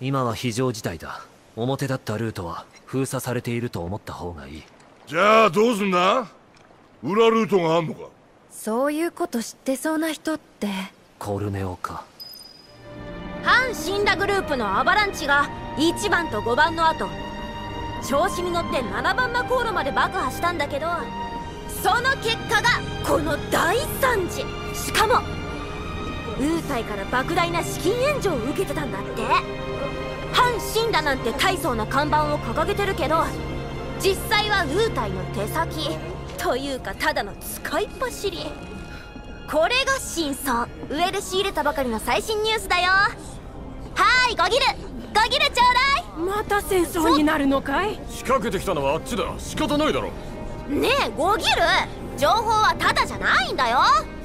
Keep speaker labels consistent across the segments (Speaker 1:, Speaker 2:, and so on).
Speaker 1: 今は非常事態だ。表だったルートは封鎖されていると思った方がいい。
Speaker 2: じゃあどうすんだ？裏ルートがあんのか？
Speaker 3: そういうこと知ってそうな人って。
Speaker 1: コルネオか。
Speaker 4: 反死んだグループのアバランチが1番と5番の後調子に乗って7番魔航路まで爆破したんだけど、その結果がこの大惨事。しかもウータイから莫大な資金援助を受けてたんだって。反死んだなんて大層な看板を掲げてるけど、実際はウータイの手先というかただの使いっ走り。これが真相。上で仕入れたばかりの最新ニュースだよ。はーい、5ギルちょうだい。
Speaker 5: また戦争になるのかい？
Speaker 6: 仕掛けてきたのはあっちだ。仕方ないだろ。
Speaker 4: ねえ5ギル、情報はタダじゃないんだよ。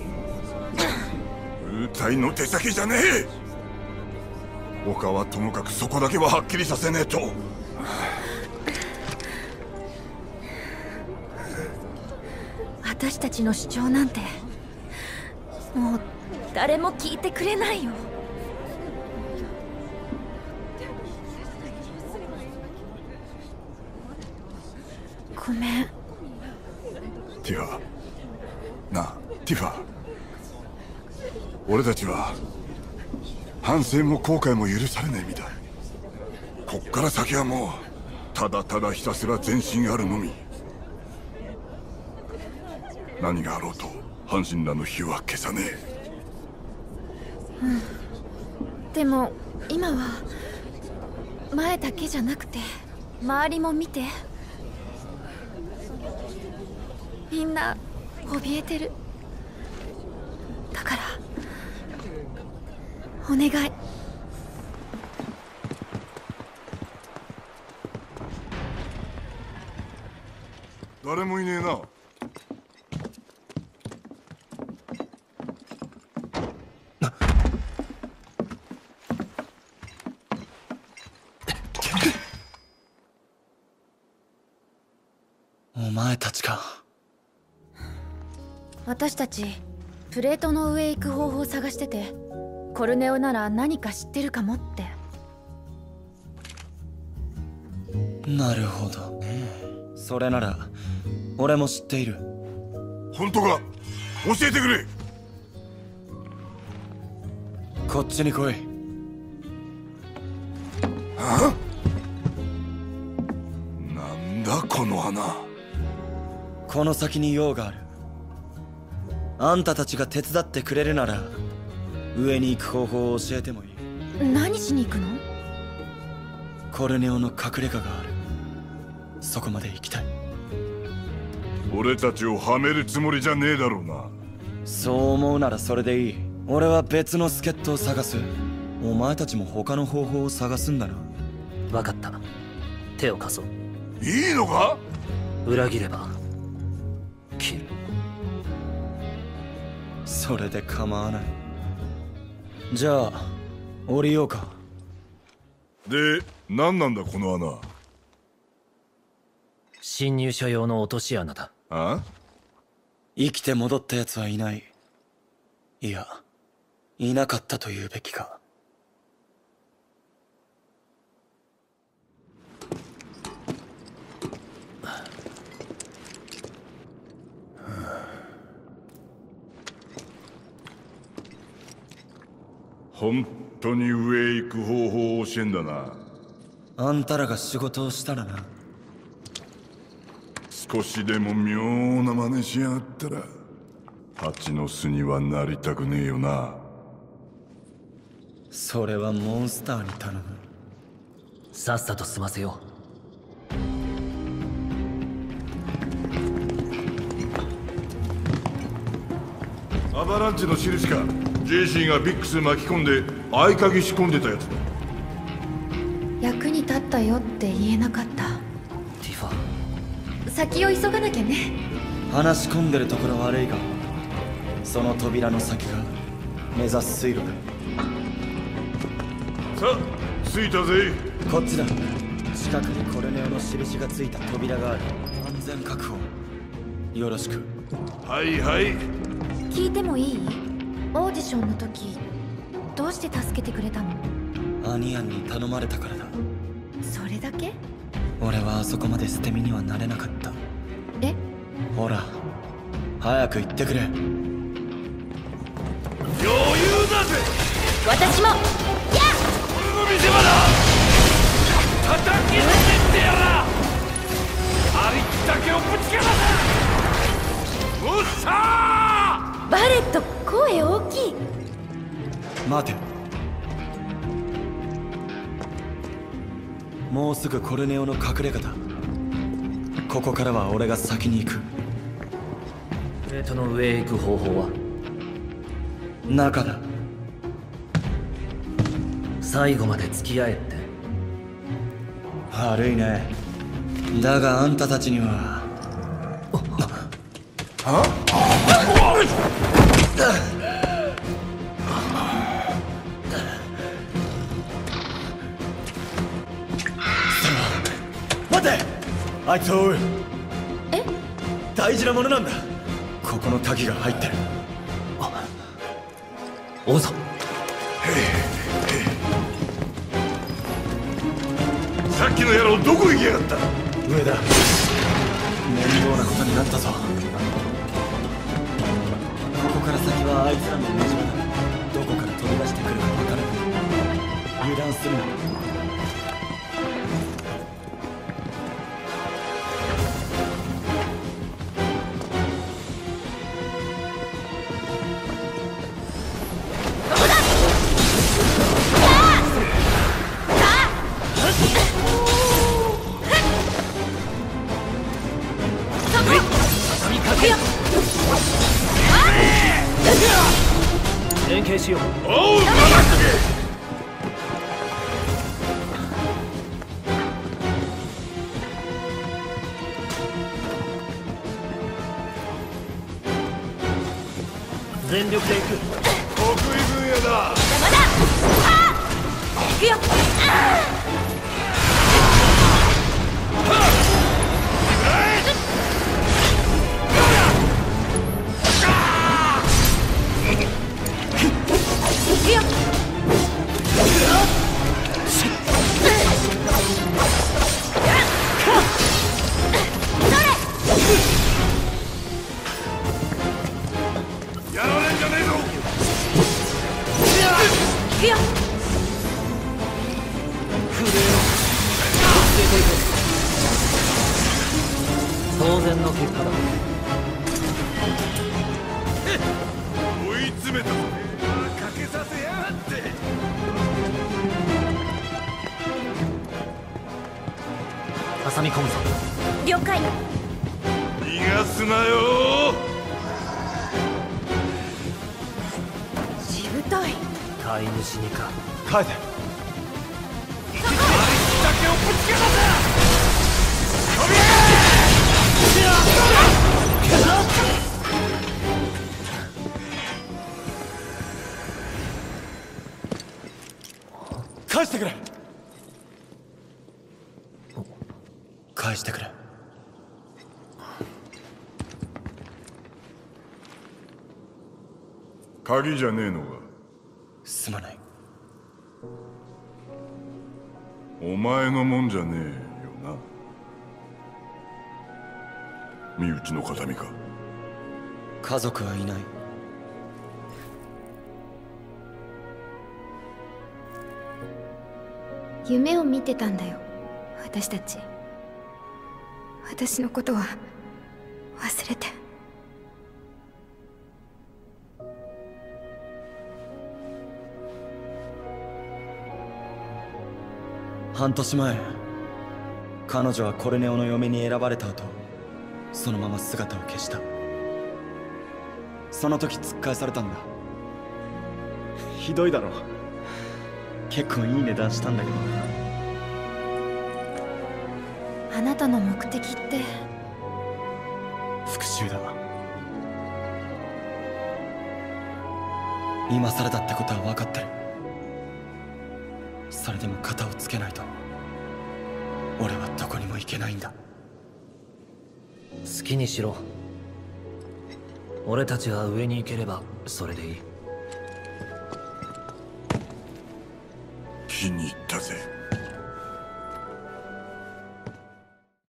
Speaker 2: ウータイの手先じゃねえ。他はともかくそこだけははっきりさせねえと。
Speaker 3: 私たちの主張なんてもう誰も聞いてくれないよ。ごめん。
Speaker 2: ティファ、なあティファ、俺たちは反省も後悔も許されない身だ。こっから先はもうただただひたすら前進あるのみ。何があろうと阪神らの火は消さねえ。
Speaker 3: でも今は前だけじゃなくて周りも見て。みんな怯えてる。だからお願い。
Speaker 2: 誰もいねえな。
Speaker 6: お前たちか。
Speaker 3: 私たちプレートの上へ行く方法を探してて、コルネオなら何か知ってるかもって。
Speaker 6: なるほどね。それなら俺も知っている。
Speaker 2: 本当か？教えてくれ。
Speaker 6: こっちに来い。
Speaker 2: あ？なんだこの花。
Speaker 6: この先に用がある。あんたたちが手伝ってくれるなら上に行く方法を教えてもいい。
Speaker 3: 何しに行くの？
Speaker 6: コルネオの隠れ家がある。そこまで行きたい。
Speaker 2: 俺たちをはめるつもりじゃねえだろうな。
Speaker 6: そう思うならそれでいい。俺は別の助っ人を探す。お前たちも他の方法を探すんだな。
Speaker 1: 分かった。手を貸そう。
Speaker 2: いいのか？
Speaker 1: 裏切れば切る。
Speaker 6: それで構わない。じゃあ降りようか。
Speaker 2: で、何なんだこの穴。
Speaker 1: 侵入者用の落とし穴だ。
Speaker 2: あ？
Speaker 6: 生きて戻った奴はいない。いや、いなかったと言うべきか。
Speaker 2: 本当に上へ行く方法を教えんだな。
Speaker 6: あんたらが仕事をしたらな。
Speaker 2: 少しでも妙な真似しやがったら蜂の巣にはなりたくねえよな。
Speaker 6: それはモンスターに頼む。
Speaker 1: さっさと済ませよ
Speaker 2: う。アバランチの印か。ジェシーがビックス巻き込んで合鍵仕込んでたやつだ。
Speaker 3: 役に立ったよって言えなかった。
Speaker 1: ティファ。
Speaker 3: 先を急がなきゃね。
Speaker 6: 話し込んでるところ悪いが、その扉の先が目指す水路だ。
Speaker 2: さあ着いたぜ。
Speaker 6: こっちだ。近くにコルネオの印がついた扉がある。安全確保よろしく。
Speaker 2: はいはい。
Speaker 3: 聞いてもいい？オーディションの時どうして助けてくれたの？
Speaker 6: アニヤンに頼まれたからだ。
Speaker 3: それだけ？
Speaker 6: 俺はあそこまで捨て身にはなれなかった。
Speaker 3: え？
Speaker 6: ほら早く言ってくれ。
Speaker 2: 余裕だぜ。
Speaker 4: 私も。やっ
Speaker 2: 俺の見せ場だ。叩きのめってやら。ありったけをぶちかませ。おっしゃ
Speaker 4: バレット声大きい。
Speaker 6: 待て。もうすぐコルネオの隠れ家だ。ここからは俺が先に行く。
Speaker 1: プレートの上へ行く方法は？
Speaker 6: 中だ。
Speaker 1: 最後まで付き合えって。
Speaker 6: 悪いね。だがあんたたちには。待て！あいつを追う。
Speaker 4: え？
Speaker 6: 大事なものなんだ。ここの鍵が入ってる。
Speaker 1: 追うぞ。
Speaker 2: さっきの野郎どこ行きやがった。
Speaker 6: 上だ。面倒なことになったぞ。ここから先はあいつらの目島だ。どこから飛び出してくるか分からない。油断するな。
Speaker 1: 連携しよう。
Speaker 2: おう、任せ
Speaker 1: 全力で行く。
Speaker 2: 得意分野だ。
Speaker 4: 邪魔だ。行くよ。
Speaker 2: やられんじゃねえぞ。
Speaker 4: 行くよ。
Speaker 1: 当然の結果だ。
Speaker 2: 追い詰めたぞ。かけさせやがって。
Speaker 1: 挟み込むぞ。
Speaker 4: 了解。
Speaker 2: 逃がすなよ。
Speaker 4: しぶとい。
Speaker 1: 飼い主にか。
Speaker 6: 帰って。
Speaker 2: だけをぶちかませ。
Speaker 6: 返してくれ。返してくれ。
Speaker 2: 鍵じゃねえのか。
Speaker 6: すまない。
Speaker 2: お前のもんじゃねえよな。身内の形見か。
Speaker 6: 家族はいない。
Speaker 3: 夢を見てたんだよ、私たち。私のことは忘れて。
Speaker 6: 半年前、彼女はコルネオの嫁に選ばれた後、そのまま姿を消した。その時突っ返されたんだ。ひどいだろ。結構いい値段したんだけどな。
Speaker 3: あなたの目的って
Speaker 6: 復讐だ。今更だってことは分かってる。それでも肩をつけないと俺はどこにも行けないんだ。
Speaker 1: 好きにしろ。俺たちが上に行ければそれでいい。
Speaker 7: 気に入ったぜ。